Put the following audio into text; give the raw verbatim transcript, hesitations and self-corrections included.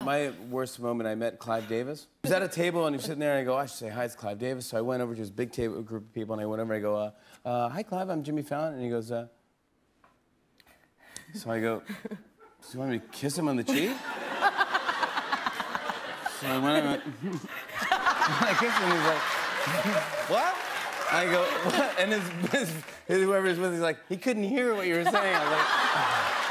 My worst moment, I met Clive Davis. He was at a table, and he was sitting there, and I go, I should say, hi, it's Clive Davis. So I went over to his big table, group of people, and I went over, and I go, uh, uh, hi, Clive, I'm Jimmy Fallon. And he goes, uh... So I go, do you want me to kiss him on the cheek? So I went, I went, I kissed him, and he's like, what? I go, what? And his, his, whoever was with, he's like, he couldn't hear what you were saying. I was like,